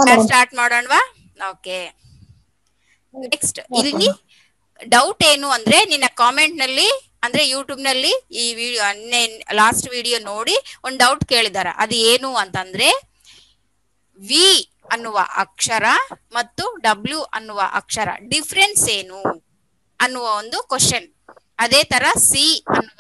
Madam. Start ಮಾಡೋಣವಾ? Okay, next ಇಲ್ಲಿ doubt ಏನು ಅಂದ್ರೆ ನಿನ್ನ ಕಾಮೆಂಟ್ ನಲ್ಲಿ ಅಂದ್ರೆ ಯೂಟ್ಯೂಬ್ ನಲ್ಲಿ ಈ ವಿಡಿಯೋ ಲಾಸ್ಟ್ ವಿಡಿಯೋ ನೋಡಿ ಒಂದು ಡೌಟ್ ಕೇಳಿದಾರ. ಅದು ಏನು ಅಂತಂದ್ರೆ ವಿ ಅನ್ನುವ ಅಕ್ಷರ ಮತ್ತು ಡಬ್ಲ್ಯೂ ಅನ್ನುವ ಅಕ್ಷರ ಡಿಫ್ರೆನ್ಸ್ ಏನು ಅನ್ನುವ ಒಂದು ಕ್ವಶನ್. ಅದೇ ತರ ಸಿ ಅನ್ನುವ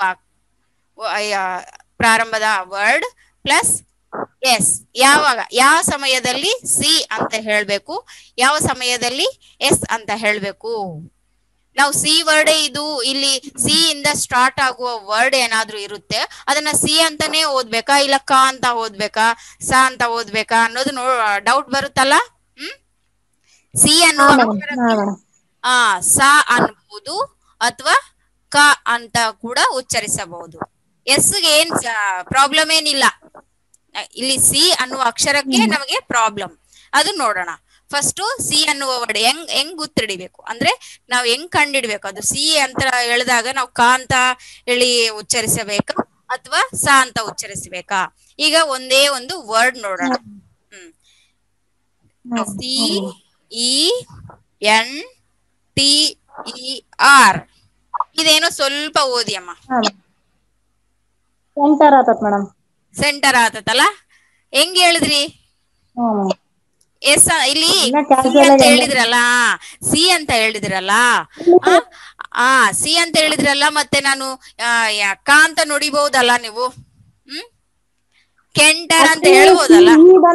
ಪ್ರಾರಂಭದ ವರ್ಡ್ ಪ್ಲಸ್ ಎಸ್ ಯಾವಾಗ ಯಾವ ಸಮಯದಲ್ಲಿ ಸಿ ಅಂತ ಹೇಳ್ಬೇಕು, ಯಾವ ಸಮಯದಲ್ಲಿ ಎಸ್ ಅಂತ ಹೇಳ್ಬೇಕು. ನಾವು ಸಿ ವರ್ಡ್ ಇದು ಇಲ್ಲಿ ಸಿ ಇಂದ ಸ್ಟಾರ್ಟ್ ಆಗುವ ವರ್ಡ್ ಏನಾದ್ರೂ ಇರುತ್ತೆ ಅದನ್ನ ಸಿ ಅಂತಾನೆ ಓದ್ಬೇಕಾ ಇಲ್ಲ ಕ ಅಂತ ಓದ್ಬೇಕಾ ಸ ಅಂತ ಓದ್ಬೇಕಾ ಅನ್ನೋದು ಡೌಟ್ ಬರುತ್ತಲ್ಲ. ಸಿ ಅನ್ನುವ ಅಕ್ಷರಕ್ಕೆ ಸ ಅನ್ಬಹುದು ಅಥವಾ ಕ ಅಂತ ಕೂಡ ಉಚ್ಚರಿಸಬಹುದು. ಎಸ್ಗೆ ಏನ್ ಪ್ರಾಬ್ಲಮ್ ಏನಿಲ್ಲ. ಇಲ್ಲಿ ಸಿ ಅನ್ನುವ ಅಕ್ಷರಕ್ಕೆ ನಮಗೆ ಪ್ರಾಬ್ಲಮ್, ಅದು ನೋಡೋಣ. ಫಸ್ಟ್ ಸಿ ಅನ್ನುವ ವರ್ಡ್ ಹೆಂಗ್ ಗುರ್ತಿಡಿಬೇಕು ಅಂದ್ರೆ ನಾವ್ ಹೆಂಗ್ ಕಂಡಿಡ್ಬೇಕು, ಅದು ಸಿ ಅಂತ ಹೇಳಿದಾಗ ನಾವು ಕ ಅಂತ ಹೇಳಿ ಉಚ್ಚರಿಸಬೇಕಾ ಅಥವಾ ಸ ಅಂತ ಉಚ್ಚರಿಸಬೇಕಾ? ಈಗ ಒಂದೇ ಒಂದು ವರ್ಡ್ ನೋಡೋಣ. C E N T E R ಇದೇನೋ ಸ್ವಲ್ಪ ಓದಿ ಅಮ್ಮ. ಸೆಂಟರ್ ಆತತ್ ಮೇಡಮ್. ಸೆಂಟರ್ ಆತತ್ತಲ್ಲ, ಹೆಂಗ್ ಹೇಳಿದ್ರಿ? ಎಸ್ ಇಲ್ಲಿ ಸಿ ಅಂತ ಹೇಳಿದ್ರಲ್ಲ, ಸಿ ಅಂತ ಹೇಳಿದ್ರಲ್ಲ, ಸಿ ಅಂತ ಹೇಳಿದ್ರಲ್ಲ, ಮತ್ತೆ ನಾನು ಕ ಅಂತ ನುಡಿಬಹುದಲ್ಲ ನೀವು? ಕೆಂಟರ್ ಅಂತ ಹೇಳ್ಬೋದಲ್ಲ?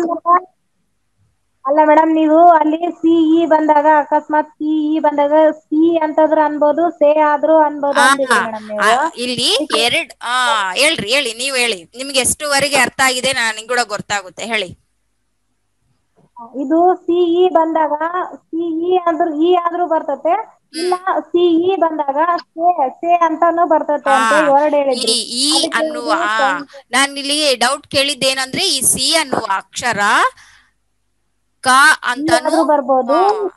ಅಲ್ಲ ಮೇಡಮ್, ನೀವು ಅಲ್ಲಿ ಸಿಇ ಬಂದಾಗ ಅಕಸ್ಮಾತ್ ಸಿಇ ಬಂದಾಗ ಸಿ ಅಂತಂದ್ರ ಅನ್ಬೋದು, ಸೇ ಆದ್ರೂ ಅನ್ಬೋದು ಅಂದಿದ್ರಿ ಮೇಡಮ್ ನೀವು. ಇಲ್ಲಿ ಹೇಳಿ ನೀವ್ ಹೇಳಿ, ನಿಮ್ಗೆ ಎಷ್ಟುವರೆಗೆ ಅರ್ಥ ಆಗಿದೆ ನಿಂಗೆ ಕೂಡ ಗೊತ್ತಾಗುತ್ತೆ, ಹೇಳಿ. ಇದು ಸಿಇ ಬಂದಾಗ ಸಿಇ ಅಂದ್ರ ಇ ಆದ್ರೂ ಬರ್ತತೆ, ಇಲ್ಲ ಸಿಇ ಬಂದಾಗ ಸೇ ಅಂತಾನು ಬರ್ತತೆ ಅಂತ ವರ್ಡ್ ಹೇಳಿದ್ರಿ. ಈ ಅನ್ನುವ ನಾನಿಲ್ಲಿ ಡೌಟ್ ಕೇಳಿದ್ದೇನಂದ್ರೆ ಈ ಸಿ ಅನ್ನುವ ಅಕ್ಷರ ಕ ಅಂತಾನು ಬರ್ಬೋದು,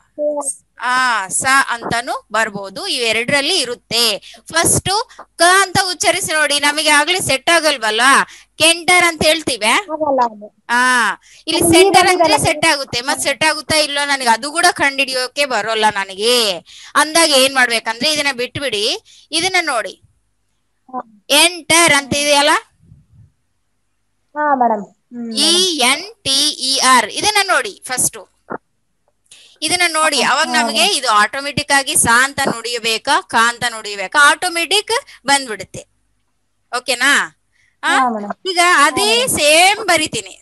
ಸ ಅಂತಾನು ಬರ್ಬೋದು, ಇವೆರಡರಲ್ಲಿ ಇರುತ್ತೆ. ಫಸ್ಟ್ ಕ ಅಂತ ಉಚ್ಚರಿಸಿ ನೋಡಿ, ನಮಗೆ ಆಗ್ಲಿ ಸೆಟ್ ಆಗಲ್ವಲ್ಲ. ಕೆಂಟರ್ ಅಂತ ಹೇಳ್ತೀವಿ, ಇಲ್ಲಿ ಸೆಂಟರ್ ಅಂದ್ರೆ ಸೆಟ್ ಆಗುತ್ತೆ. ಮತ್ ಸೆಟ್ ಆಗುತ್ತಾ ಇಲ್ಲೋ ನನಗೆ ಅದು ಕೂಡ ಕಂಡಿಡಿಯೋಕೆ ಬರೋಲ್ಲ ನನಗೆ ಅಂದಾಗ ಏನ್ ಮಾಡ್ಬೇಕಂದ್ರೆ ಇದನ್ನ ಬಿಟ್ಬಿಡಿ, ಇದನ್ನ ನೋಡಿ ಎಂಟರ್ ಅಂತ ಇದೆಯಲ್ಲ, ENTER ಇದನ್ನ ನೋಡಿ. ಫಸ್ಟ್ ಇದನ್ನ ನೋಡಿ, ಅವಾಗ ನಮಗೆ ಇದು ಆಟೋಮೆಟಿಕ್ ಆಗಿ ಸ ಅಂತ ನುಡಿಯಬೇಕಾ ಕ ಅಂತ ನುಡಿಯಬೇಕಾ ಆಟೋಮೆಟಿಕ್ ಬಂದ್ಬಿಡುತ್ತೆ. ಓಕೆನಾ? ಈಗ ಅದೇ ಸೇಮ್ ಬರಿತೀನಿ,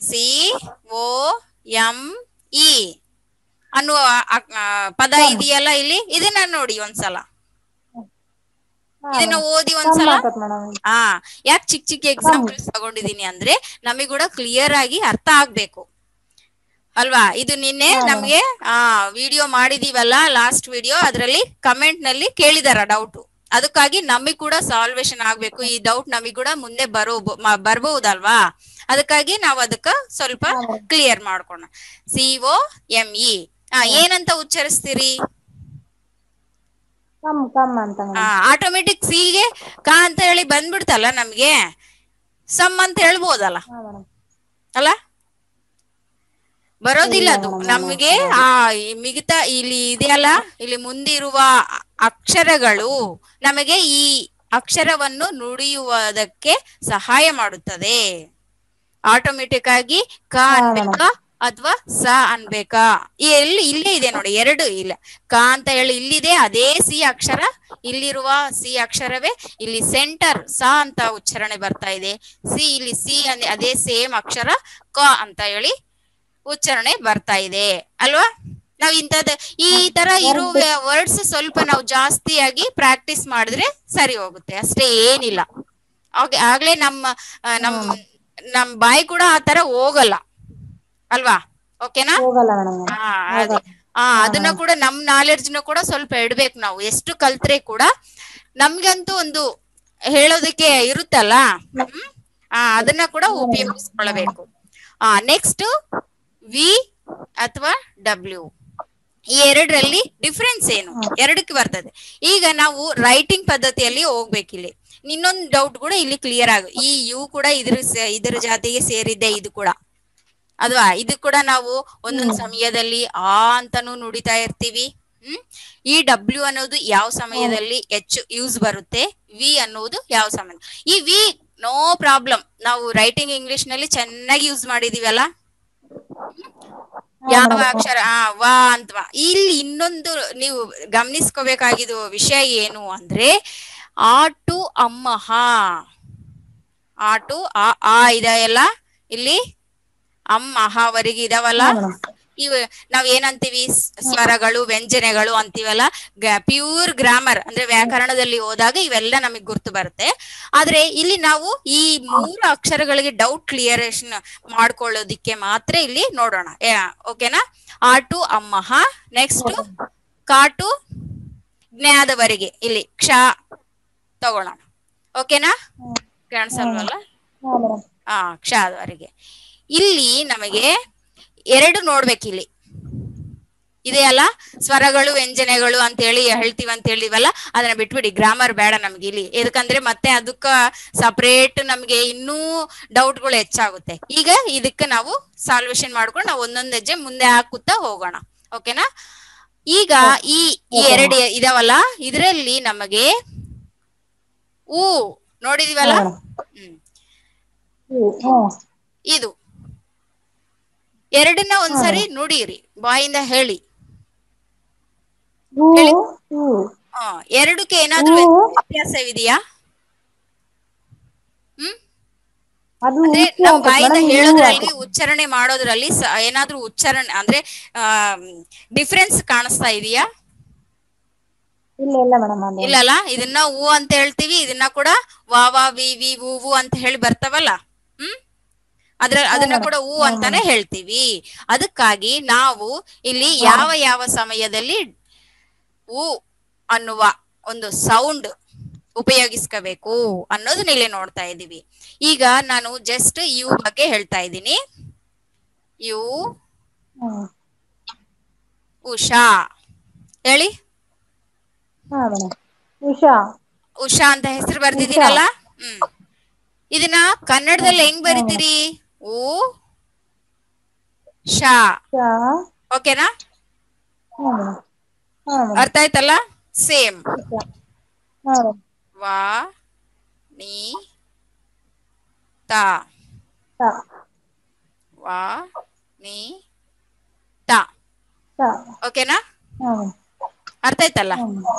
COME ಅನ್ನುವ ಪದ ಇದೆಯಲ್ಲ ಇಲ್ಲಿ, ಇದನ್ನ ನೋಡಿ ಒಂದ್ಸಲ, ಇದನ್ನ ಓದಿ ಒಂದ್ಸಲ. ಯಾಕೆ ಚಿಕ್ಕ ಚಿಕ್ಕ ಎಕ್ಸಾಂಪಲ್ಸ್ ತಗೊಂಡಿದೀನಿ ಅಂದ್ರೆ ನಮಗೆ ಕೂಡ ಕ್ಲಿಯರ್ ಆಗಿ ಅರ್ಥ ಆಗ್ಬೇಕು ಅಲ್ವಾ? ಇದು ನಿನ್ನೆ ನಮ್ಗೆ ವಿಡಿಯೋ ಮಾಡಿದೀವಲ್ಲ, ಲಾಸ್ಟ್ ವಿಡಿಯೋ, ಅದರಲ್ಲಿ ಕಮೆಂಟ್ ನಲ್ಲಿ ಕೇಳಿದಾರ ಡೌಟ್. ಅದಕ್ಕಾಗಿ ನಮಗ್ ಕೂಡ ಸಾಲ್ವೇಶನ್ ಆಗ್ಬೇಕು, ಈ ಡೌಟ್ ನಮಗ್ ಕೂಡ ಮುಂದೆ ಬರ್ಬಹುದಲ್ವಾ? ಅದಕ್ಕಾಗಿ ನಾವು ಅದಕ್ಕ ಸ್ವಲ್ಪ ಕ್ಲಿಯರ್ ಮಾಡ್ಕೋಣ. COME ಏನಂತ ಉಚ್ಚರಿಸ್ತೀರಿ? ಆಟೋಮೆಟಿಕ್ ಸಿಗೆ ಕ ಅಂತ ಹೇಳಿ ಬಂದ್ಬಿಡ್ತಲ್ಲ, ನಮ್ಗೆ ಸಮ್ ಅಂತ ಹೇಳ್ಬೋದಲ್ಲ ಅಲ್ಲ? ಬರೋದಿಲ್ಲ ಅದು ನಮ್ಗೆ. ಮಿಗತಾ ಇಲ್ಲಿ ಇದೆಯಲ್ಲ, ಇಲ್ಲಿ ಮುಂದಿರುವ ಅಕ್ಷರಗಳು ನಮಗೆ ಈ ಅಕ್ಷರವನ್ನು ನುಡಿಯುವುದಕ್ಕೆ ಸಹಾಯ ಮಾಡುತ್ತದೆ. ಆಟೋಮೆಟಿಕ್ ಆಗಿ ಕ ಅನ್ಬೇಕಾ ಅಥವಾ ಸ ಅನ್ಬೇಕಾ? ಇಲ್ಲೇ ಇದೆ ನೋಡಿ, ಎರಡು ಇಲ್ಲ. ಕ ಅಂತ ಹೇಳಿ ಇಲ್ಲಿದೆ, ಅದೇ ಸಿ ಅಕ್ಷರ, ಇಲ್ಲಿರುವ ಸಿ ಅಕ್ಷರವೇ ಇಲ್ಲಿ ಸೆಂಟರ್ ಸ ಅಂತ ಉಚ್ಚಾರಣೆ ಬರ್ತಾ ಇದೆ. ಇಲ್ಲಿ ಸಿ ಅದೇ ಸೇಮ್ ಅಕ್ಷರ ಕ ಅಂತ ಹೇಳಿ ಉಚ್ಚಾರಣೆ ಬರ್ತಾ ಇದೆ ಅಲ್ವಾ? ನಾವ್ ಈ ತರ ಇರುವ ವರ್ಡ್ಸ್ ಸ್ವಲ್ಪ ನಾವು ಜಾಸ್ತಿಯಾಗಿ ಪ್ರಾಕ್ಟೀಸ್ ಮಾಡಿದ್ರೆ ಸರಿ ಹೋಗುತ್ತೆ, ಅಷ್ಟೇ, ಏನಿಲ್ಲ. ಆಗ್ಲೇ ನಮ್ ಬಾಯಿ ಕೂಡ ಆ ತರ ಹೋಗಲ್ಲ ಅಲ್ವಾ? ಓಕೆನಾ? ಅದೇ ಅದನ್ನ ಕೂಡ ನಮ್ ನಾಲೆಡ್ಜ್ ನ ಕೂಡ ಸ್ವಲ್ಪ ಇಡ್ಬೇಕು ನಾವು. ಎಷ್ಟು ಕಲ್ತ್ರೆ ಕೂಡ ನಮ್ಗಂತೂ ಒಂದು ಹೇಳೋದಕ್ಕೆ ಇರುತ್ತಲ್ಲ, ಅದನ್ನ ಕೂಡ ಉಪಯೋಗಿಸ್ಕೊಳ್ಬೇಕು. ನೆಕ್ಸ್ಟ್ ವಿ ಅಥವಾ ಡಬ್ಲ್ಯೂ, ಈ ಎರಡರಲ್ಲಿ ಡಿಫ್ರೆನ್ಸ್ ಏನು? ಎರಡಕ್ಕೆ ಬರ್ತದೆ. ಈಗ ನಾವು ರೈಟಿಂಗ್ ಪದ್ಧತಿಯಲ್ಲಿ ಹೋಗ್ಬೇಕಿಲ್ಲಿ. ಇನ್ನೊಂದು ಡೌಟ್ ಕೂಡ ಇಲ್ಲಿ ಕ್ಲಿಯರ್ ಆಗ, ಈ ಯು ಕೂಡ ಇದ್ರ ಜಾತಿಗೆ ಸೇರಿದ್ದೆ, ಇದು ಕೂಡ ಅಲ್ವಾ? ಇದು ಕೂಡ ನಾವು ಒಂದೊಂದು ಸಮಯದಲ್ಲಿ ಆ ಅಂತಾನು ನುಡಿತಾ ಇರ್ತೀವಿ. ಈ ಡಬ್ಲ್ಯೂ ಅನ್ನೋದು ಯಾವ ಸಮಯದಲ್ಲಿ ಹೆಚ್ಚು ಯೂಸ್ ಬರುತ್ತೆ, ವಿ ಅನ್ನೋದು ಯಾವ ಸಮಯ. ಈ ವಿ ನೋ ಪ್ರಾಬ್ಲಮ್, ನಾವು ರೈಟಿಂಗ್ ಇಂಗ್ಲಿಷ್ ನಲ್ಲಿ ಚೆನ್ನಾಗಿ ಯೂಸ್ ಮಾಡಿದೀವಲ್ಲ. ಯಾವ ಅಕ್ಷರ ವಾ ಅಂತವಾ. ಇಲ್ಲಿ ಇನ್ನೊಂದು ನೀವು ಗಮನಿಸ್ಕೋಬೇಕಾಗಿದ್ದು ವಿಷಯ ಏನು ಅಂದ್ರೆ, ಆಟು ಅಮ್ಮಹ, ಆಟು ಆ ಇದೆಯಲ್ಲ ಇಲ್ಲಿ, ಅಮ್ಮಹ ವರೆಗೆ ಇದಾವಲ್ಲ, ಇವು ನಾವ್ ಏನಂತೀವಿ ಸ್ವರಗಳು ವ್ಯಂಜನೆಗಳು ಅಂತೀವಲ್ಲ. ಪ್ಯೂರ್ ಗ್ರಾಮರ್ ಅಂದ್ರೆ ವ್ಯಾಕರಣದಲ್ಲಿ ಹೋದಾಗ ಇವೆಲ್ಲ ನಮಗ್ ಗುರ್ತು ಬರುತ್ತೆ. ಆದ್ರೆ ಇಲ್ಲಿ ನಾವು ಈ 3 ಅಕ್ಷರಗಳಿಗೆ ಡೌಟ್ ಕ್ಲಿಯರೇಷನ್ ಮಾಡ್ಕೊಳ್ಳೋದಿಕ್ಕೆ ಮಾತ್ರ ಇಲ್ಲಿ ನೋಡೋಣ. ಓಕೆನಾ? ಆಟು ಅಮ್ಮಹ, ನೆಕ್ಸ್ಟ್ ಕಾಟು ಜ್ಞಾದವರೆಗೆ ಇಲ್ಲಿ ಕ್ಷ ತಗೊಳ್ಳೋಣ. ಓಕೆನಾ? ಕಾಣಿಸಲ್ವಲ್ಲ? ಕ್ಷದವರೆಗೆ ಇಲ್ಲಿ ನಮಗೆ 2 ನೋಡ್ಬೇಕಿಲ್ಲಿ ಇದೆಯಲ್ಲ, ಸ್ವರಗಳು ವ್ಯಂಜನೆಗಳು ಅಂತ ಹೇಳಿ ಹೇಳ್ತೀವಿ ಅಂತ ಹೇಳಿವಲ್ಲ, ಅದನ್ನ ಬಿಟ್ಬಿಡಿ. ಗ್ರಾಮರ್ ಬೇಡ ನಮ್ಗೆ ಇಲ್ಲಿ. ಎದಕ್ಕಂದ್ರೆ ಮತ್ತೆ ಅದಕ್ಕ ಸಪರೇಟ್ ನಮ್ಗೆ ಇನ್ನೂ ಡೌಟ್ಗಳು ಹೆಚ್ಚಾಗುತ್ತೆ. ಈಗ ಇದಕ್ಕೆ ನಾವು ಸಾಲ್ವೇಷನ್ ಮಾಡ್ಕೊಂಡು ನಾವು ಒಂದೊಂದು ಹೆಜ್ಜೆ ಮುಂದೆ ಹಾಕುತ್ತಾ ಹೋಗೋಣ. ಓಕೆನಾ? ಈಗ ಈ 2 ಇದಾವಲ್ಲ, ಇದರಲ್ಲಿ ನಮಗೆ ಊ ನೋಡಿದೀವಲ್ಲ, ಇದು 2ನ್ನ ಒಂದ್ಸರಿ ನುಡಿಯಿರಿ, ಬಾಯಿಂದ ಹೇಳಿ. ಎರಡಕ್ಕೆ ಏನಾದ್ರೂ ವ್ಯತ್ಯಾಸವಿದೆಯಾ? ಅಂದ್ರೆ ನಮ್ ಬಾಯಿಂದ ಹೇಳೋದ್ರಲ್ಲಿ, ಉಚ್ಚಾರಣೆ ಮಾಡೋದ್ರಲ್ಲಿ ಏನಾದ್ರೂ ಉಚ್ಚಾರಣೆ ಅಂದ್ರೆ ಡಿಫ್ರೆನ್ಸ್ ಕಾಣಿಸ್ತಾ ಇದೆಯಾ? ಇಲ್ಲಲ್ಲ. ಇದನ್ನ ಹೂ ಅಂತ ಹೇಳ್ತೀವಿ, ಇದನ್ನ ಕೂಡ ವಾ ವಾ ವಿ ವಿ ಹೂವು ಅಂತ ಹೇಳಿ ಬರ್ತಾವಲ್ಲ. ಅದನ್ನ ಕೂಡ ಹೂ ಅಂತಾನೆ ಹೇಳ್ತೀವಿ. ಅದಕ್ಕಾಗಿ ನಾವು ಇಲ್ಲಿ ಯಾವ ಯಾವ ಸಮಯದಲ್ಲಿ ಹೂ ಅನ್ನುವ ಒಂದು ಸೌಂಡ್ ಉಪಯೋಗಿಸ್ಕೋಬೇಕು ಅನ್ನೋದನ್ನ ಇಲ್ಲಿ ನೋಡ್ತಾ ಇದ್ದೀವಿ. ಈಗ ನಾನು ಜಸ್ಟ್ ಯು ಬಗ್ಗೆ ಹೇಳ್ತಾ ಇದ್ದೀನಿ. ಯು, ಉಷಾ ಹೇಳಿ. ಉಷಾ ಅಂತ ಹೆಸರು ಬರ್ದಿದ್ದೀನಲ್ಲ. ಇದನ್ನ ಕನ್ನಡದಲ್ಲಿ ಹೆಂಗ್ ಬರಿತೀರಿ? ಉ ಶಾ. ಓಕೆನಾ? ಅರ್ಥ ಆಯ್ತಲ್ಲ? ಸೇಮ್. ವಾ ನೀ ತಾ, ವಾ ನೀ ತಾ. ಓಕೆನಾ? ಅರ್ಥ ಆಯ್ತಲ್ಲ?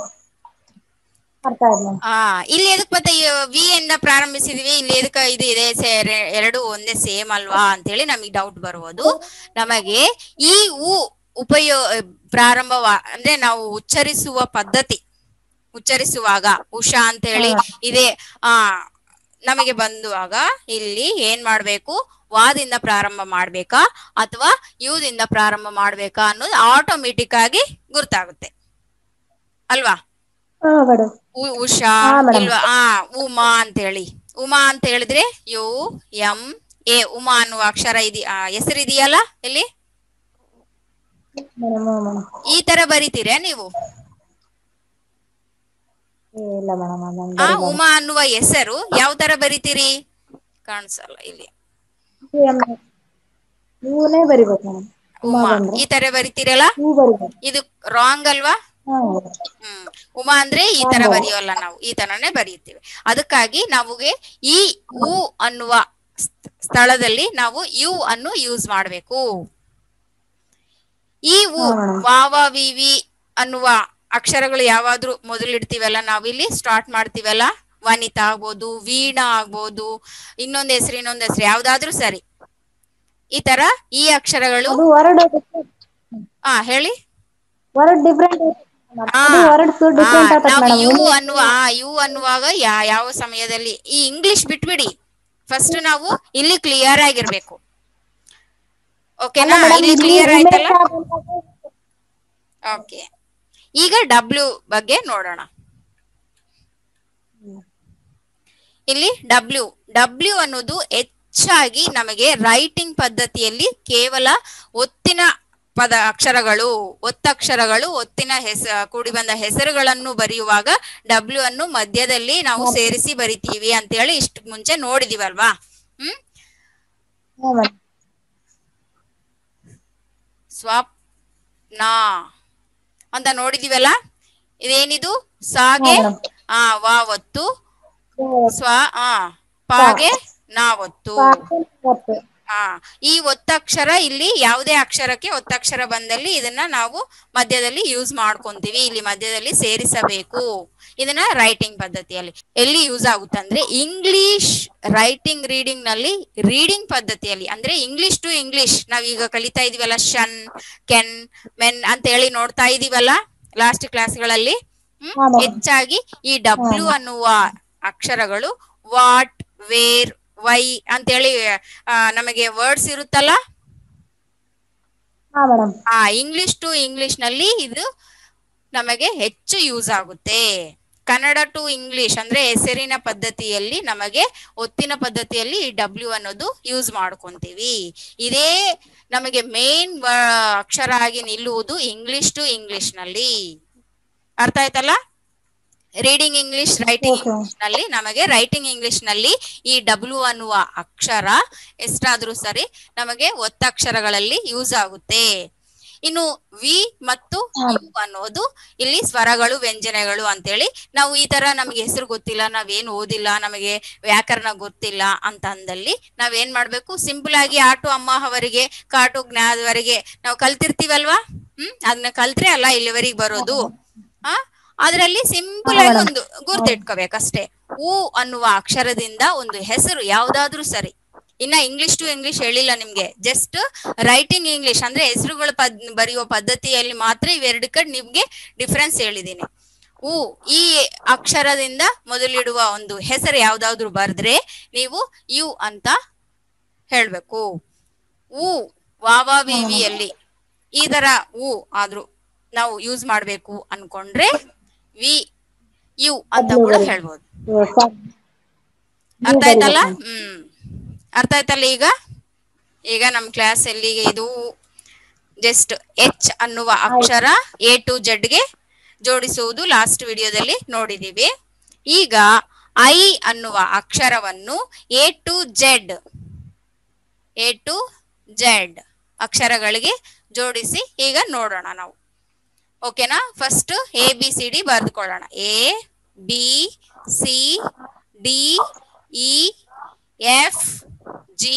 ಇಲ್ಲಿ ಎದಕ್ ಮತ್ತೆ ವಿ ಇಂದ ಪ್ರಾರಂಭಿಸಿದ್ವಿ, ಇಲ್ಲಿ ಎದಕ್ಕ ಇದು ಇದೆ, 2 ಒಂದೇ ಸೇಮ್ ಅಲ್ವಾ ಅಂತ ಹೇಳಿ ನಮಗೆ ಡೌಟ್ ಬರುವುದು. ನಮಗೆ ಈ ಪ್ರಾರಂಭ ಅಂದ್ರೆ ನಾವು ಉಚ್ಚರಿಸುವ ಪದ್ಧತಿ, ಉಚ್ಚರಿಸುವಾಗ ಉಷಾ ಅಂತ ಹೇಳಿ ಇದೆ ನಮಗೆ ಬಂದುವಾಗ ಇಲ್ಲಿ ಏನ್ ಮಾಡ್ಬೇಕು? ವಾದಿಂದ ಪ್ರಾರಂಭ ಮಾಡ್ಬೇಕಾ ಅಥವಾ ಯುದಿಂದ ಪ್ರಾರಂಭ ಮಾಡ್ಬೇಕಾ ಅನ್ನೋದು ಆಟೋಮೆಟಿಕ್ ಆಗಿ ಗುರ್ತಾಗುತ್ತೆ ಅಲ್ವಾ? ಉಷಾ ಇಲ್ವಾ? ಉಮಾ ಅಂತ ಹೇಳಿ, ಉಮಾ ಅಂತ ಹೇಳಿದ್ರೆ ಯು ಎಂ ಎ, ಉಮಾ ಅನ್ನುವ ಅಕ್ಷರ ಹೆಸರಿದೆಯಲ್ಲ ಇಲ್ಲಿ, ಈ ತರ ಬರಿತೀರಾ ನೀವು? ಉಮಾ ಅನ್ನುವ ಹೆಸರು ಯಾವ ತರ ಬರಿತೀರಿ? ಕಾಣಿಸಲ್ಲ ಇಲ್ಲಿ. ಉಮಾ ಈ ತರ ಬರಿತೀರಲ್ಲ, ಇದು ರಾಂಗ್ ಅಲ್ವಾ? ಉಮಾ ಅಂದ್ರೆ ಈ ತರ ಬರೆಯೋಲ್ಲ, ನಾವು ಈ ತರನೇ ಬರೆಯುತ್ತೀವಿ. ಅದಕ್ಕಾಗಿ ನಮಗೆ ಈ ಉ ಅನ್ನುವ ಸ್ಥಳದಲ್ಲಿ ನಾವು ಯು ಅನ್ನು ಯೂಸ್ ಮಾಡಬೇಕು. ಈ ಉ ವಾವ ವಿ ವಿ ಅನ್ನುವ ಅಕ್ಷರಗಳು ಯಾವಾದ್ರೂ ಮೊದಲಿಡ್ತೀವಲ್ಲ, ನಾವಿಲ್ಲಿ ಸ್ಟಾರ್ಟ್ ಮಾಡ್ತೀವಲ್ಲ, ವನಿತಾ ಆಗ್ಬೋದು, ವೀಣಾ ಆಗ್ಬೋದು, ಇನ್ನೊಂದ್ ಹೆಸರು ಯಾವ್ದಾದ್ರೂ ಸರಿ. ಈ ತರ ಈ ಅಕ್ಷರಗಳು ಹೇಳಿ. ನಾವು ಯು ಅನ್ನುವಾಗ ಯಾವ ಸಮಯದಲ್ಲಿ, ಈ ಇಂಗ್ಲಿಷ್ ಬಿಟ್ಬಿಡಿ, ಫಸ್ಟ್ ನಾವು ಇಲ್ಲಿ ಕ್ಲಿಯರ್ ಆಗಿರ್ಬೇಕು. ಓಕೆನಾ? ಇಲ್ಲಿ ಕ್ಲಿಯರ್ ಆಯ್ತಲ್ಲ? ಓಕೆ. ಈಗ ಡಬ್ಲ್ಯೂ ಬಗ್ಗೆ ನೋಡೋಣ. ಇಲ್ಲಿ ಡಬ್ಲ್ಯೂ ಅನ್ನೋದು ಹೆಚ್ಚಾಗಿ ನಮಗೆ ರೈಟಿಂಗ್ ಪದ್ಧತಿಯಲ್ಲಿ ಕೇವಲ ಒತ್ತಿನ ಒತ್ತಕ್ಷರಗಳು ಒತ್ತಿನ ಕೂಡಿ ಬಂದ ಹೆಸರುಗಳನ್ನು ಬರೆಯುವಾಗ ಡಬ್ಲ್ಯೂ ಅನ್ನು ಮಧ್ಯದಲ್ಲಿ ನಾವು ಸೇರಿಸಿ ಬರಿತೀವಿ ಅಂತ ಹೇಳಿ ಇಷ್ಟು ಮುಂಚೆ ನೋಡಿದೀವಲ್ವಾ? ಸ್ವಪ್ನ ಅಂತ ನೋಡಿದೀವಲ್ಲ. ಇದೇನಿದು? ಹಾ ಸಾಗೆ ಮೇಡಮ್. ವಾವತ್ತು, ಸ್ವ ಪಾಗೆ ನಾವತ್ತು. ಈ ಒತ್ತಕ್ಷರ ಇಲ್ಲಿ ಯಾವುದೇ ಅಕ್ಷರಕ್ಕೆ ಒತ್ತಕ್ಷರ ಬಂದಲ್ಲಿ ಇದನ್ನ ನಾವು ಮಧ್ಯದಲ್ಲಿ ಯೂಸ್ ಮಾಡ್ಕೊಂತೀವಿ. ಇಲ್ಲಿ ಮಧ್ಯದಲ್ಲಿ ಸೇರಿಸಬೇಕು. ಇದನ್ನ ರೈಟಿಂಗ್ ಪದ್ಧತಿಯಲ್ಲಿ ಎಲ್ಲಿ ಯೂಸ್ ಆಗುತ್ತೆ ಅಂದ್ರೆ ಇಂಗ್ಲಿಷ್ ರೈಟಿಂಗ್ ರೀಡಿಂಗ್ ನಲ್ಲಿ, ರೀಡಿಂಗ್ ಪದ್ಧತಿಯಲ್ಲಿ ಅಂದ್ರೆ ಇಂಗ್ಲಿಷ್ ಟು ಇಂಗ್ಲಿಷ್ ನಾವೀಗ ಕಲಿತಾ ಇದೀವಲ್ಲ, ಶನ್, ಕೆನ್, ಮೆನ್ ಅಂತ ಹೇಳಿ ನೋಡ್ತಾ ಇದೀವಲ್ಲ ಲಾಸ್ಟ್ ಕ್ಲಾಸ್ಗಳಲ್ಲಿ. ಹೆಚ್ಚಾಗಿ ಈ ಡಬ್ಲ್ಯೂ ಅನ್ನುವ ಅಕ್ಷರಗಳು ವಾಟ್, ವೇರ್, ವೈ ಅಂತೇಳಿ ನಮಗೆ ವರ್ಡ್ಸ್ ಇರುತ್ತಲ್ಲ, ಇಂಗ್ಲಿಷ್ ಟು ಇಂಗ್ಲಿಷ್ ನಲ್ಲಿ ಇದು ನಮಗೆ ಹೆಚ್ಚು ಯೂಸ್ ಆಗುತ್ತೆ. ಕನ್ನಡ ಟು ಇಂಗ್ಲಿಷ್ ಅಂದ್ರೆ ಹೆಸರಿನ ಪದ್ಧತಿಯಲ್ಲಿ ನಮಗೆ ಒತ್ತಿನ ಪದ್ಧತಿಯಲ್ಲಿ ಈ ಡಬ್ಲ್ಯೂ ಅನ್ನೋದು ಯೂಸ್ ಮಾಡ್ಕೊಂತೀವಿ. ಇದೇ ನಮಗೆ ಮೇನ್ ಅಕ್ಷರ ಆಗಿ ನಿಲ್ಲುವುದು ಇಂಗ್ಲಿಷ್ ಟು ಇಂಗ್ಲಿಷ್ ನಲ್ಲಿ. ಅರ್ಥ ಆಯ್ತಲ್ಲ? ರೀಡಿಂಗ್ ಇಂಗ್ಲಿಷ್, ರೈಟಿಂಗ್ ಇಂಗ್ಲಿಷ್ ನಲ್ಲಿ ನಮಗೆ ರೈಟಿಂಗ್ ಇಂಗ್ಲಿಷ್ ನಲ್ಲಿ ಈ ಡಬ್ಲ್ಯೂ ಅನ್ನುವ ಅಕ್ಷರ ಎಷ್ಟಾದ್ರೂ ಸರಿ ನಮಗೆ ಒತ್ತಕ್ಷರಗಳಲ್ಲಿ ಯೂಸ್ ಆಗುತ್ತೆ. ಇನ್ನು ವಿ ಮತ್ತು ಯು ಅನ್ನೋದು ಇಲ್ಲಿ ಸ್ವರಗಳು, ವ್ಯಂಜನಗಳು ಅಂತೇಳಿ. ನಾವು ಈ ತರ ನಮ್ಗೆ ಹೆಸರು ಗೊತ್ತಿಲ್ಲ, ನಾವೇನು ಓದಿಲ್ಲ, ನಮಗೆ ವ್ಯಾಕರಣ ಗೊತ್ತಿಲ್ಲ ಅಂತ ಅಂದಲ್ಲಿ ನಾವೇನ್ ಮಾಡ್ಬೇಕು? ಸಿಂಪಲ್ ಆಗಿ ಆಟು ಅಮ್ಮ ಅವರಿಗೆ ಕಾಟು ಜ್ಞಾದವರೆಗೆ ನಾವು ಕಲ್ತಿರ್ತೀವಲ್ವಾ, ಅದನ್ನ ಕಲ್ತ್ರೆ ಅಲ್ಲ ಇಲ್ಲಿವರೆಗೆ ಬರೋದು. ಅದರಲ್ಲಿ ಸಿಂಪಲ್ ಆಗಿ ಒಂದು ಗುರ್ತಿಟ್ಕೋಬೇಕಷ್ಟೇ. ಉ ಅನ್ನುವ ಅಕ್ಷರದಿಂದ ಒಂದು ಹೆಸರು ಯಾವ್ದಾದ್ರೂ ಸರಿ. ಇನ್ನ ಇಂಗ್ಲಿಷ್ ಟು ಇಂಗ್ಲಿಷ್ ಹೇಳಿಲ್ಲ ನಿಮ್ಗೆ, ಜಸ್ಟ್ ರೈಟಿಂಗ್ ಇಂಗ್ಲಿಷ್ ಅಂದ್ರೆ ಹೆಸರುಗಳ ಬರೆಯುವ ಪದ್ಧತಿಯಲ್ಲಿ ಮಾತ್ರ ಇವೆರಡು ಕಡೆ ನಿಮ್ಗೆ ಡಿಫ್ರೆನ್ಸ್ ಹೇಳಿದೀನಿ. ಈ ಅಕ್ಷರದಿಂದ ಮೊದಲಿಡುವ ಒಂದು ಹೆಸರು ಯಾವ್ದಾದ್ರು ಬರ್ದ್ರೆ ನೀವು ಯು ಅಂತ ಹೇಳ್ಬೇಕು. ವಾವಿಯಲ್ಲಿ ಈ ತರ ಆದ್ರೂ ನಾವು ಯೂಸ್ ಮಾಡ್ಬೇಕು ಅನ್ಕೊಂಡ್ರೆ ವಿ ಯು ಅಂತ ಕೂಡ ಹೇಳ್ಬೋದು. ಅರ್ಥ ಆಯ್ತಲ್ಲ? ಅರ್ಥ ಆಯ್ತಲ್ಲ? ಈಗ ನಮ್ ಕ್ಲಾಸ್ ಅಲ್ಲಿ ಇದು ಜಸ್ಟ್ ಎಚ್ ಅನ್ನುವ ಅಕ್ಷರ ಎ ಟು ಜೆಡ್ ಗೆ ಜೋಡಿಸುವುದು ಲಾಸ್ಟ್ ವಿಡಿಯೋದಲ್ಲಿ ನೋಡಿದೀವಿ. ಈಗ ಐ ಅನ್ನುವ ಅಕ್ಷರವನ್ನು ಎ ಟು ಜೆಡ್ ಅಕ್ಷರಗಳಿಗೆ ಜೋಡಿಸಿ ಈಗ ನೋಡೋಣ ನಾವು. ಓಕೆನಾ? First A B C D ಬರೆದುಕೊಳ್ಳೋಣ. A B C D E F G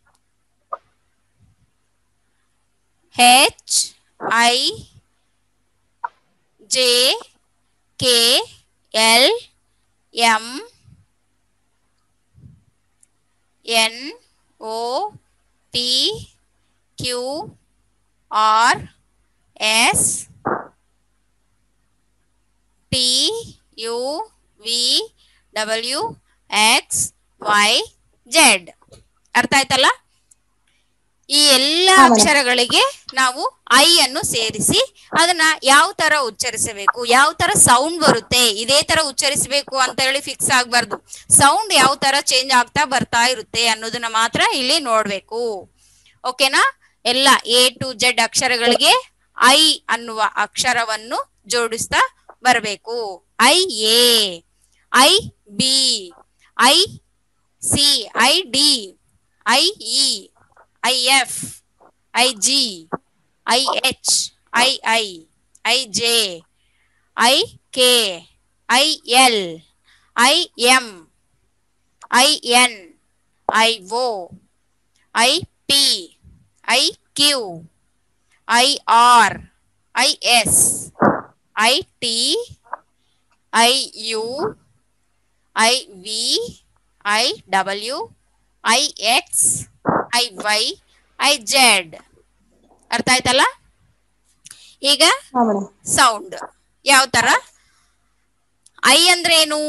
H I J K L M N O P Q R S T U V W X Y Z. ಅರ್ಥ ಆಯ್ತಲ್ಲ? ಈ ಎಲ್ಲ ಅಕ್ಷರಗಳಿಗೆ ನಾವು I ಅನ್ನು ಸೇರಿಸಿ ಅದನ್ನ ಯಾವ ತರ ಉಚ್ಚರಿಸಬೇಕು, ಯಾವ ತರ ಸೌಂಡ್ ಬರುತ್ತೆ, ಇದೇ ತರ ಉಚ್ಚರಿಸಬೇಕು ಅಂತ ಹೇಳಿ ಫಿಕ್ಸ್ ಆಗ್ಬಾರ್ದು. ಸೌಂಡ್ ಯಾವ ತರ ಚೇಂಜ್ ಆಗ್ತಾ ಬರ್ತಾ ಇರುತ್ತೆ ಅನ್ನೋದನ್ನ ಮಾತ್ರ ಇಲ್ಲಿ ನೋಡ್ಬೇಕು. ಓಕೆನಾ? ಎಲ್ಲ ಎ ಟು ಜೆಡ್ ಅಕ್ಷರಗಳಿಗೆ ಐ ಅನ್ನುವ ಅಕ್ಷರವನ್ನು ಜೋಡಿಸ್ತಾ ಬರಬೇಕು. I A, I B, I C, I D, I E, I F, I G, I H, I I, I J, I K, I L, I M, I N, I O, I P, I Q, I R, I S, I T, I U, I V, I W, I X, I Y, I Z. ಅರ್ಥ ಆಯ್ತಲ್ಲ? ಈಗ sound ಯಾವ ತರ? I ಅಂದ್ರೆ ಏನು?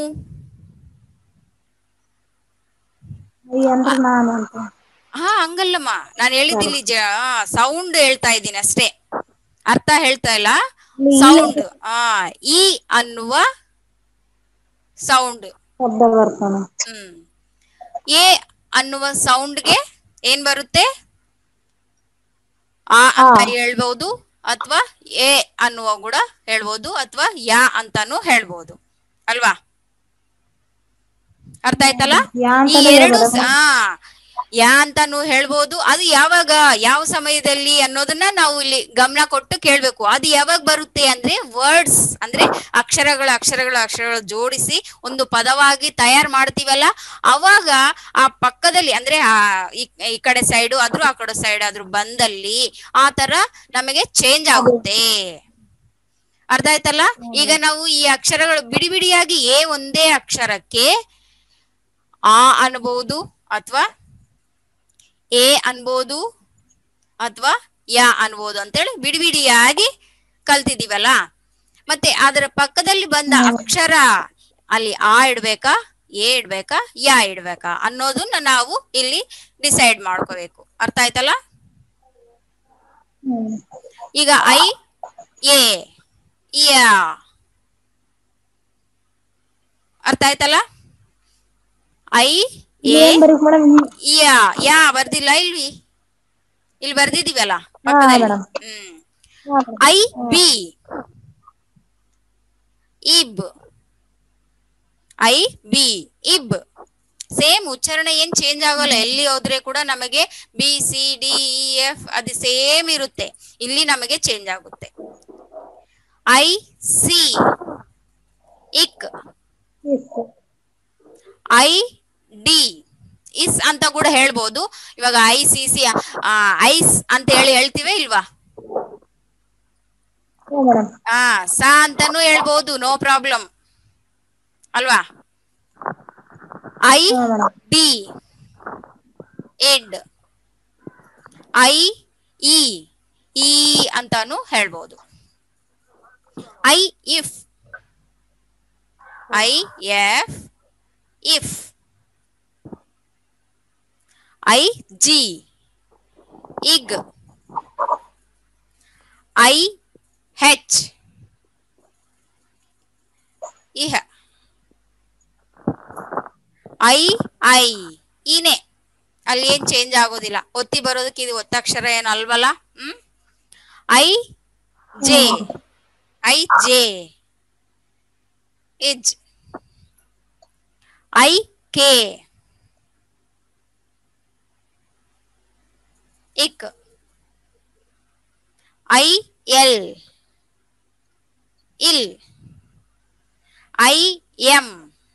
ಹಂಗಲ್ಲಮ್ಮ, ನಾನು ಹೇಳಿದ್ದೀನಿ sound ಹೇಳ್ತಾ ಇದ್ದೀನಿ ಅಷ್ಟೇ, ಅರ್ಥ ಹೇಳ್ತಾ ಇಲ್ಲ. ಸೌಂಡ್ ಇ ಅನ್ನುವ ಸೌಂಡ್. ಎ ಅನ್ನುವ ಸೌಂಡ್ಗೆ ಏನ್ ಬರುತ್ತೆ? ಆ ಅಂತ ಹೇಳ್ಬಹುದು, ಅಥವಾ ಎ ಅನ್ನುವ ಕೂಡ ಹೇಳ್ಬೋದು, ಅಥವಾ ಯಾ ಅಂತಾನು ಹೇಳ್ಬೋದು ಅಲ್ವಾ? ಅರ್ಥ ಆಯ್ತಲ್ಲ? ಈ ಎರಡು ಯಾ ಅಂತಾನು ಹೇಳ್ಬೋದು. ಅದು ಯಾವಾಗ ಯಾವ ಸಮಯದಲ್ಲಿ ಅನ್ನೋದನ್ನ ನಾವು ಇಲ್ಲಿ ಗಮನ ಕೊಟ್ಟು ಕೇಳ್ಬೇಕು. ಅದು ಯಾವಾಗ ಬರುತ್ತೆ ಅಂದ್ರೆ ವರ್ಡ್ಸ್ ಅಂದ್ರೆ ಅಕ್ಷರಗಳು ಜೋಡಿಸಿ ಒಂದು ಪದವಾಗಿ ತಯಾರು ಮಾಡ್ತೀವಲ್ಲ, ಅವಾಗ ಆ ಪಕ್ಕದಲ್ಲಿ ಅಂದ್ರೆ ಈ ಕಡೆ ಸೈಡು ಆದ್ರೂ ಆ ಕಡೆ ಸೈಡ್ ಆದ್ರೂ ಬಂದಲ್ಲಿ ಆ ತರ ನಮಗೆ ಚೇಂಜ್ ಆಗುತ್ತೆ. ಅರ್ಥ ಆಯ್ತಲ್ಲ? ಈಗ ನಾವು ಈ ಅಕ್ಷರಗಳು ಬಿಡಿ ಬಿಡಿಯಾಗಿ ಒಂದೇ ಅಕ್ಷರಕ್ಕೆ ಆ ಅನ್ಬಹುದು, ಅಥವಾ ಎ ಅನ್ಬೋದು, ಅಥವಾ ಯಾ ಅನ್ಬೋದು ಅಂತೇಳಿ ಬಿಡಿ ಬಿಡಿಯಾಗಿ ಕಲ್ತಿದೀವಲ್ಲ. ಮತ್ತೆ ಅದರ ಪಕ್ಕದಲ್ಲಿ ಬಂದ ಅಕ್ಷರ ಅಲ್ಲಿ ಆ ಇಡ್ಬೇಕಾ, ಎ ಇಡ್ಬೇಕಾ, ಯಾ ಇಡ್ಬೇಕಾ ಅನ್ನೋದನ್ನ ನಾವು ಇಲ್ಲಿ ಡಿಸೈಡ್ ಮಾಡ್ಕೋಬೇಕು. ಅರ್ಥ ಆಯ್ತಲ್ಲ? ಈಗ ಐ ಎ ಯಾ, ಅರ್ಥ ಆಯ್ತಲ್ಲ? ಐ ಎ ಯಾ, ಯಾ ಬರ್ದಿಲ್ಲ ಇಲ್ವಿ? ಇಲ್ಲಿ ಬರ್ದಿದೀವಲ್ಲ ಪಕ್ಕದಲ್ಲಿ. ಐ ಬಿ ಇಬ್, ಐ ಬಿ ಇಬ್. ಸೇಮ್ ಉಚ್ಚಾರಣೆ ಏನ್ ಚೇಂಜ್ ಆಗೋಲ್ಲ. ಎಲ್ಲಿ ಹೋದ್ರೆ ಕೂಡ ನಮಗೆ B C D E F ಅದು ಸೇಮ್ ಇರುತ್ತೆ. ಇಲ್ಲಿ ನಮಗೆ ಚೇಂಜ್ ಆಗುತ್ತೆ. ಐ ಸಿ ಇಕ್, ಐ ಡಿ ಇಸ್ ಅಂತ ಕೂಡ ಹೇಳ್ಬೋದು. ಇವಾಗ ಐ ಸಿ ಸಿ ಐಸ್ ಅಂತ ಹೇಳ್ತೀವಿ ಇಲ್ವಾ? ಸಾ ಅಂತಾನು ಹೇಳ್ಬೋದು, ನೋ ಪ್ರಾಬ್ಲಮ್ ಅಲ್ವಾ? ಐ ಡಿ ಎಡ್, ಐ ಇ ಈ ಅಂತಾನು ಹೇಳ್ಬೋದು. ಐ ಇಫ್, ಐ ಎಫ್ ಇಫ್. ಐ ಜಿ ಇಗ್, ಐ ಹೆಚ್ ಇಹ, ಐ ಐ ಈನೆ. ಅಲ್ಲಿ ಏನ್ ಚೇಂಜ್ ಆಗೋದಿಲ್ಲ. ಒತ್ತಿ ಬರೋದಕ್ಕೆ ಇದು ಒತ್ತಕ್ಷರ ಏನು ಅಲ್ವಲ್ಲ. ಐ ಜೆ, ಐ ಜೆ ಇಜ್, ಐ ಕೆ ಇಕ್, ಐ ಎಲ್ ಇಲ್, ಐ ಎಂ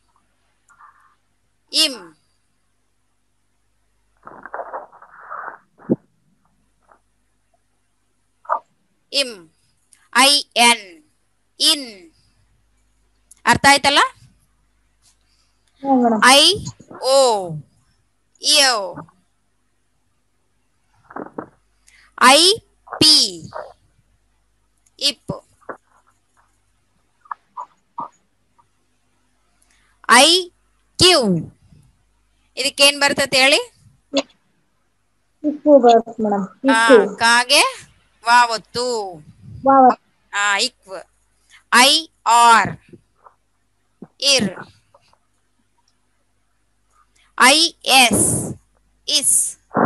ಇಮ್, ಇಮ್, ಐ ಎನ್ ಇನ್. ಅರ್ಥ ಆಯ್ತಲ್ಲ? ಐ ಓ ಯೋ, ಐ ಪಿ ಇಪ್, ಐ ಕ್ಯೂ. ಇದಕ್ಕೇನ್ ಬರ್ತದೆ ಹೇಳಿ? ಕಾಗೆ ವಾವತ್ತು, ಇಕ್ವ್. ಐ ಆರ್ ಇರ್, ಐ ಎಸ್ ಇಸ್,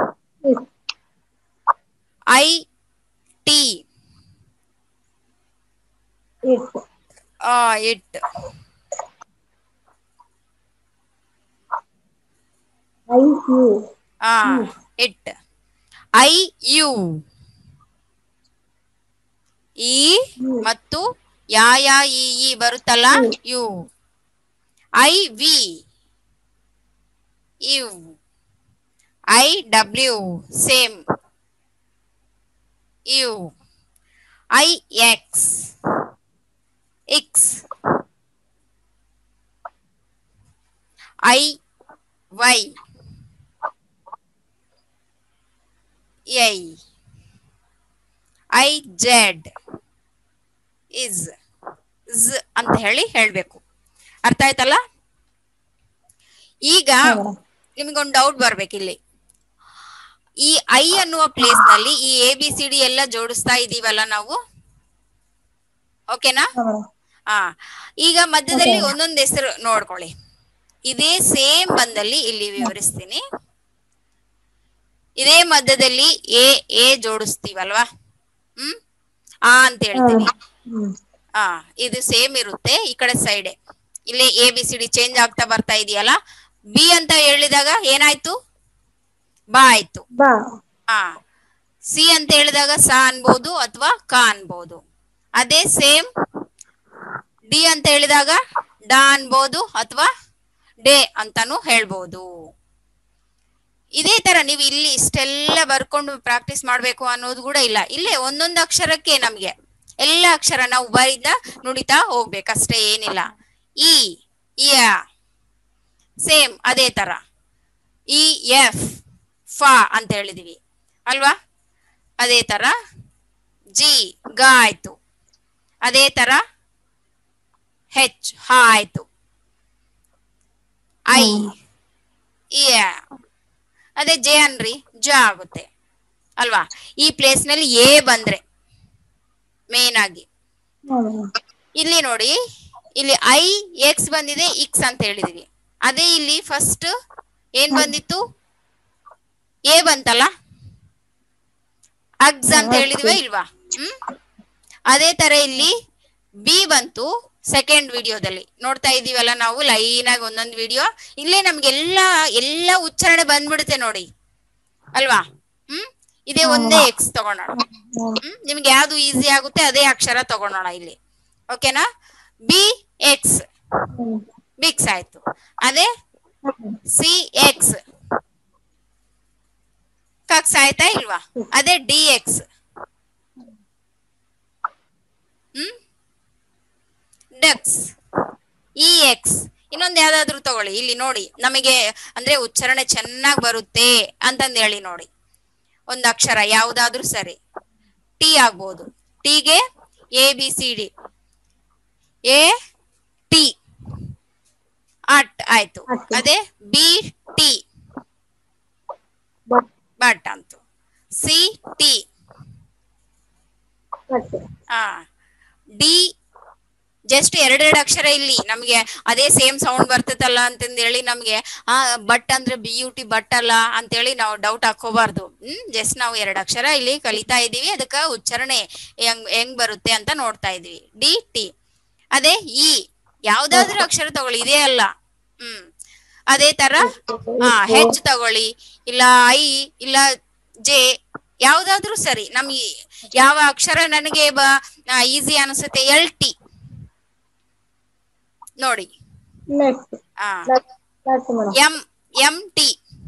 ಐ ಟಿ ಇಟ್, ಇಟ್. ಐ ಯು ಈ ಮತ್ತು ಯಾ ಯಾ ಈ ಬರುತ್ತಲ್ಲ ಯು. ಐ ವಿ ಇವ್, I W same U, I X ಇಕ್ಸ್, I Y I, I Z ಇಸ್ ಅಂತ ಹೇಳ್ಬೇಕು. ಅರ್ಥ ಆಯ್ತಲ್ಲ? ಈಗ ನಿಮ್ಗೊಂದು ಡೌಟ್ ಬರ್ಬೇಕಿಲ್ಲಿ. ಈ ಐ ಅನ್ನುವ ಪ್ಲೇಸ್ ನಲ್ಲಿ ಈ ಎ ಬಿ ಸಿ ಡಿ ಎಲ್ಲ ಜೋಡಿಸ್ತಾ ಇದೀವಲ್ಲ ನಾವು, ಓಕೆನಾ? ಈಗ ಮಧ್ಯದಲ್ಲಿ ಒಂದೊಂದು ಹೆಸರು ನೋಡ್ಕೊಳ್ಳಿ. ಇದೇ ಸೇಮ್ ಬಂದಲ್ಲಿ ಇಲ್ಲಿ ವಿವರಿಸ್ತೀನಿ. ಇದೇ ಮಧ್ಯದಲ್ಲಿ ಎ ಎ ಜೋಡಿಸ್ತೀವಲ್ವಾ, ಆ ಅಂತ ಹೇಳ್ತೀವಿ. ಇದು ಸೇಮ್ ಇರುತ್ತೆ ಈ ಕಡೆ ಸೈಡ್. ಇಲ್ಲಿ A B C D change ಆಗ್ತಾ ಬರ್ತಾ ಇದೆಯಲ್ಲ. ಬಿ ಅಂತ ಹೇಳಿದಾಗ ಏನಾಯ್ತು? ಬಾ ಆಯ್ತು. ಬಾ. ಹಾ, ಸಿ ಅಂತ ಹೇಳಿದಾಗ ಸ ಅನ್ಬೋದು ಅಥವಾ ಕ ಅನ್ಬೋದು. ಅದೇ ಸೇಮ್ ಡಿ ಅಂತ ಹೇಳಿದಾಗ ಡ ಅನ್ಬೋದು ಅಥವಾ ಡೇ ಅಂತಾನು ಹೇಳ್ಬೋದು. ಇದೇ ತರ ನೀವು ಇಲ್ಲಿ ಇಷ್ಟೆಲ್ಲ ಬರ್ಕೊಂಡು ಪ್ರಾಕ್ಟೀಸ್ ಮಾಡ್ಬೇಕು ಅನ್ನೋದು ಕೂಡ ಇಲ್ಲ. ಇಲ್ಲೇ ಒಂದೊಂದು ಅಕ್ಷರಕ್ಕೆ ನಮ್ಗೆ ಎಲ್ಲ ಅಕ್ಷರ ನಾವು ಬರಿದ ನುಡಿತಾ ಹೋಗ್ಬೇಕಷ್ಟೇ, ಏನಿಲ್ಲ. ಇ ಯ ಸೇಮ್ ಅದೇ ತರ ಇ ಎಫ್ ಫ ಅಂತ ಹೇಳಿದೀವಿ ಅಲ್ವಾ. ಅದೇ ತರ ಜಿ ಗ ಆಯ್ತು. ಅದೇ ತರ ಹೆಚ್ ಹ ಆಯ್ತು. ಐ ಅದೇ ಜೆ ಅನ್ರಿ ಜ ಆಗುತ್ತೆ ಅಲ್ವಾ. ಈ ಪ್ಲೇಸ್ ನಲ್ಲಿ ಎ ಬಂದ್ರೆ ಮೇನ್ ಆಗಿ ಇಲ್ಲಿ ನೋಡಿ, ಇಲ್ಲಿ ಐ ಎಕ್ಸ್ ಬಂದಿದೆ, ಇಕ್ಸ್ ಅಂತ ಹೇಳಿದೀವಿ. ಅದೇ ಇಲ್ಲಿ ಫಸ್ಟ್ ಏನ್ ಬಂದಿತ್ತು, ಎ ಬಂತಲ್ಲ, ಅಗ್ಸ್ ಅಂತ ಹೇಳಿದಿವ ಇಲ್ವಾ. ಅದೇ ತರ ಇಲ್ಲಿ ಬಿ ಬಂತು ಸೆಕೆಂಡ್ ವಿಡಿಯೋದಲ್ಲಿ ನೋಡ್ತಾ ಇದೀವಲ್ಲ ನಾವು ಲೈನ್ ಆಗಿ ಒಂದೊಂದು ವಿಡಿಯೋ. ಇಲ್ಲೇ ನಮ್ಗೆಲ್ಲ ಉಚ್ಚಾರಣೆ ಬಂದ್ಬಿಡುತ್ತೆ ನೋಡಿ ಅಲ್ವಾ. ಇದೇ ಒಂದೇ ಎಕ್ಸ್ ತಗೊಳೋಣ. ನಿಮ್ಗೆ ಯಾವ್ದು ಈಸಿ ಆಗುತ್ತೆ ಅದೇ ಅಕ್ಷರ ತಗೊಳೋಣ ಇಲ್ಲಿ. ಓಕೆನಾ. ಬಿ ಎಕ್ಸ್ ಬಿಕ್ಸ್ ಆಯ್ತು. ಅದೇ ಸಿ ಎಕ್ಸ್ ಕಕ್ಸ್ ಆಯ್ತಾ ಇಲ್ವಾ. ಅದೇ ಡಿ ಎಕ್ಸ್ ಡಕ್ಸ್. ಇ ಎಕ್ಸ್ ಇನ್ನೊಂದು ಯಾವ್ದಾದ್ರು ತಗೊಳ್ಳಿ. ಇಲ್ಲಿ ನೋಡಿ ನಮಗೆ ಅಂದ್ರೆ ಉಚ್ಚಾರಣೆ ಚೆನ್ನಾಗಿ ಬರುತ್ತೆ ಅಂತಂದು ಹೇಳಿ ನೋಡಿ. ಒಂದು ಅಕ್ಷರ ಯಾವ್ದಾದ್ರು ಸರಿ. ಟಿ ಆಗ್ಬೋದು. ಟಿಗೆ A B C D, A T at ಆಯ್ತು. ಅದೇ ಬಿ ಟಿ ಬಟ್ ಅಂತು. ಸಿ ಟಿ ಡಿ ಜಸ್ಟ್ ಎರಡೆರಡು ಅಕ್ಷರ. ಇಲ್ಲಿ ನಮ್ಗೆ ಅದೇ ಸೇಮ್ ಸೌಂಡ್ ಬರ್ತೈತಲ್ಲ ಅಂತಂದ ಹೇಳಿ ನಮ್ಗೆ ಬಟ್ ಅಂದ್ರೆ ಬಿ ಯು ಟಿ ಬಟ್ ಅಲ್ಲ ಅಂತೇಳಿ ನಾವು ಡೌಟ್ ಹಾಕೋಬಾರ್ದು. ಜಸ್ಟ್ ನಾವು ಎರಡು ಅಕ್ಷರ ಇಲ್ಲಿ ಕಲಿತಾ ಇದೀವಿ, ಅದಕ್ಕೆ ಉಚ್ಚಾರಣೆ ಹೆಂಗ್ ಬರುತ್ತೆ ಅಂತ ನೋಡ್ತಾ ಇದೀವಿ. D T. ಅದೇ ಇ ಯಾವ್ದಾದ್ರು ಅಕ್ಷರ ತಗೊಳ್ಳಿ, ಇದೇ ಅಲ್ಲ. ಅದೇ ತರ ಹೆಚ್ ತಗೊಳ್ಳಿ, ಇಲ್ಲ ಐ, ಇಲ್ಲ ಜೆ, ಯಾವ್ದಾದ್ರು ಸರಿ. ನಮ್ಗೆ ಯಾವ ಅಕ್ಷರ ನನಗೆ ಈಸಿ ಅನಿಸುತ್ತೆ, ಎಲ್ ಟಿ ನೋಡಿ. M M T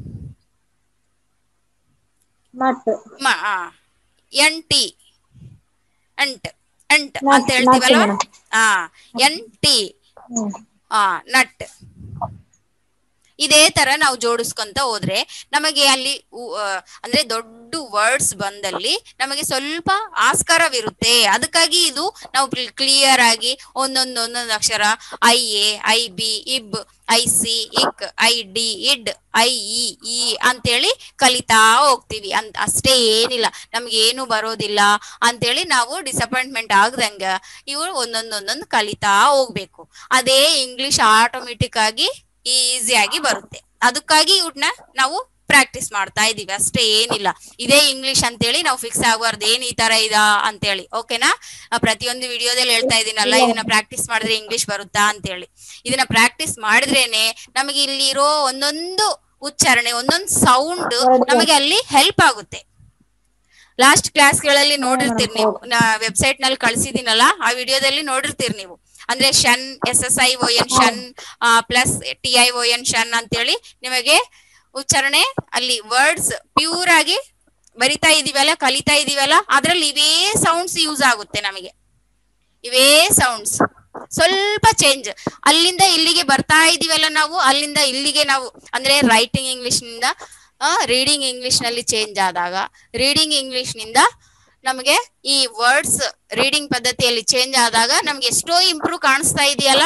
N T ಅಂಟ್ ಅಂಟ್ ಅಂತ ಹೇಳ್ತೀವಲ್ವಾ. N T nut. ಇದೇ ತರ ನಾವು ಜೋಡಿಸ್ಕೊಂತ ಹೋದ್ರೆ ನಮಗೆ ಅಲ್ಲಿ ಅಂದ್ರೆ ದೊಡ್ಡ ವರ್ಡ್ಸ್ ಬಂದಲ್ಲಿ ನಮಗೆ ಸ್ವಲ್ಪ ಆಸ್ಕಾರವಿರುತ್ತೆ. ಅದಕ್ಕಾಗಿ ಇದು ನಾವು ಕ್ಲಿಯರ್ ಆಗಿ ಒಂದೊಂದು ಅಕ್ಷರ ಐ ಎ, ಐ ಬಿ, ಇಬ್, ಐ ಸಿ, ಇಕ್, ಐ ಡಿ, ಇಡ್, ಐ ಇ ಅಂತೇಳಿ ಕಲಿತಾ ಹೋಗ್ತೀವಿ ಅಂತ ಅಷ್ಟೇ, ಏನಿಲ್ಲ. ನಮ್ಗೆ ಏನು ಬರೋದಿಲ್ಲ ಅಂತೇಳಿ ನಾವು ಡಿಸಪಾಯಿಂಟ್ಮೆಂಟ್ ಆಗದಂಗ ಇವು ಒಂದೊಂದೊಂದೊಂದು ಕಲಿತಾ ಹೋಗ್ಬೇಕು. ಅದೇ ಇಂಗ್ಲಿಷ್ ಆಟೋಮೆಟಿಕ್ ಆಗಿ ಈಸಿಯಾಗಿ ಬರುತ್ತೆ. ಅದಕ್ಕಾಗಿ ಇವ್ನ ನಾವು ಪ್ರಾಕ್ಟೀಸ್ ಮಾಡ್ತಾ ಇದೀವಿ ಅಷ್ಟೇ, ಏನಿಲ್ಲ. ಇದೇ ಇಂಗ್ಲಿಷ್ ಅಂತೇಳಿ ನಾವು ಫಿಕ್ಸ್ ಆಗಬಾರ್ದು ಏನ್ ಈ ತರ ಇದ ಅಂತೇಳಿ. ಓಕೆನಾ. ಪ್ರತಿಯೊಂದು ವಿಡಿಯೋದಲ್ಲಿ ಹೇಳ್ತಾ ಇದೀನಲ್ಲ, ಇದನ್ನ ಪ್ರಾಕ್ಟೀಸ್ ಮಾಡಿದ್ರೆ ಇಂಗ್ಲಿಷ್ ಬರುತ್ತಾ ಅಂತೇಳಿ. ಇದನ್ನ ಪ್ರಾಕ್ಟೀಸ್ ಮಾಡಿದ್ರೇನೆ ನಮಗೆ ಇಲ್ಲಿ ಇರೋ ಒಂದೊಂದು ಉಚ್ಚಾರಣೆ, ಒಂದೊಂದು ಸೌಂಡ್ ನಮಗೆ ಅಲ್ಲಿ ಹೆಲ್ಪ್ ಆಗುತ್ತೆ. ಲಾಸ್ಟ್ ಕ್ಲಾಸ್ಗಳಲ್ಲಿ ನೋಡಿರ್ತೀರಿ ನೀವು, ವೆಬ್ಸೈಟ್ ನಲ್ಲಿ ಕಳ್ಸಿದೀನಲ್ಲ ಆ ವಿಡಿಯೋದಲ್ಲಿ ನೋಡಿರ್ತೀರಿ ನೀವು. ಅಂದ್ರೆ ಷನ್, S S I O N ಷನ್ plus T I O N ಷನ್ ಅಂತೇಳಿ ನಿಮಗೆ ಉಚ್ಚಾರಣೆ ಅಲ್ಲಿ ವರ್ಡ್ಸ್ ಪ್ಯೂರ್ ಆಗಿ ಬರಿತಾ ಇದೀವಲ್ಲ, ಕಲಿತಾ ಇದೀವಲ್ಲ, ಅದ್ರಲ್ಲಿ ಇವೇ ಸೌಂಡ್ಸ್ ಯೂಸ್ ಆಗುತ್ತೆ ನಮಗೆ. ಇವೇ ಸೌಂಡ್ಸ್ ಸ್ವಲ್ಪ ಚೇಂಜ್, ಅಲ್ಲಿಂದ ಇಲ್ಲಿಗೆ ಬರ್ತಾ ಇದೀವಲ್ಲ ನಾವು, ಅಲ್ಲಿಂದ ಇಲ್ಲಿಗೆ ನಾವು ಅಂದ್ರೆ ರೈಟಿಂಗ್ ಇಂಗ್ಲಿಷ್ ನಿಂದ ರೀಡಿಂಗ್ ಇಂಗ್ಲಿಷ್ ನಲ್ಲಿ ಚೇಂಜ್ ಆದಾಗ, ರೀಡಿಂಗ್ ಇಂಗ್ಲಿಷ್ ನಿಂದ ನಮಗೆ ಈ ವರ್ಡ್ಸ್ ರೀಡಿಂಗ್ ಪದ್ಧತಿಯಲ್ಲಿ ಚೇಂಜ್ ಆದಾಗ ನಮ್ಗೆ ಎಷ್ಟೋ ಇಂಪ್ರೂವ್ ಕಾಣಿಸ್ತಾ ಇದೆಯಲ್ಲ.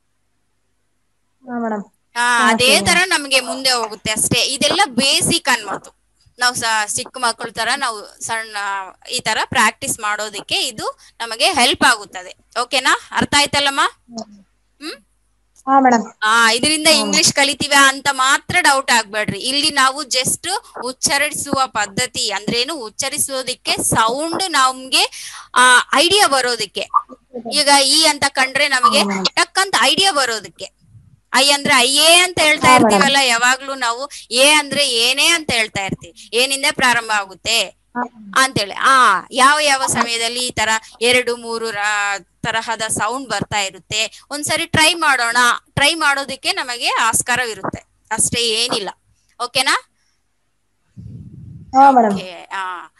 ಅದೇ ತರ ನಮ್ಗೆ ಮುಂದೆ ಹೋಗುತ್ತೆ ಅಷ್ಟೇ. ಇದೆಲ್ಲ ಬೇಸಿಕ್ ಅನ್ಬೋದು. ನಾವು ಚಿಕ್ಕ ಮಕ್ಕಳ ತರ ನಾವು ಸಣ್ಣ ಈ ತರ ಪ್ರಾಕ್ಟೀಸ್ ಮಾಡೋದಕ್ಕೆ ಇದು ನಮಗೆ ಹೆಲ್ಪ್ ಆಗುತ್ತದೆ. ಓಕೆನಾ. ಅರ್ಥ ಆಯ್ತಲ್ಲಮ್ಮ. ಇದರಿಂದ ಇಂಗ್ಲಿಷ್ ಕಲಿತೀವ ಅಂತ ಮಾತ್ರ ಡೌಟ್ ಆಗ್ಬೇಡ್ರಿ. ಇಲ್ಲಿ ನಾವು ಜಸ್ಟ್ ಉಚ್ಚರಿಸುವ ಪದ್ಧತಿ ಅಂದ್ರೇನು, ಉಚ್ಚರಿಸೋದಿಕ್ಕೆ ಸೌಂಡ್ ನಮ್ಗೆ ಐಡಿಯಾ ಬರೋದಿಕ್ಕೆ. ಈಗ ಈ ಅಂತ ಕಂಡ್ರೆ ನಮಗೆ ಟಕ್ ಅಂತ ಐಡಿಯಾ ಬರೋದಕ್ಕೆ ಐ ಅಂದ್ರೆ ಅಯ್ಯೇ ಅಂತ ಹೇಳ್ತಾ ಹಾ ಮೇಡಮ್. ಇರ್ತೀವಲ್ಲ ಯಾವಾಗ್ಲೂ ನಾವು. ಏ ಅಂದ್ರೆ ಏನೇ ಅಂತ ಹೇಳ್ತಾ ಇರ್ತೀವಿ. ಏನಿಂದ ಪ್ರಾರಂಭ ಆಗುತ್ತೆ ಅಂತೇಳಿ. ಯಾವ ಯಾವ ಸಮಯದಲ್ಲಿ ಈ ತರ 2-3 ತರಹದ ಸೌಂಡ್ ಬರ್ತಾ ಇರುತ್ತೆ, ಒಂದ್ಸರಿ ಟ್ರೈ ಮಾಡೋಣ. ಟ್ರೈ ಮಾಡೋದಕ್ಕೆ ನಮಗೆ ಆಸ್ಕಾರವಿರುತ್ತೆ, ಅಷ್ಟೇ, ಏನಿಲ್ಲ. ಓಕೆನಾ? ಹಾ ಮೇಡಮ್. ಓಕೆ.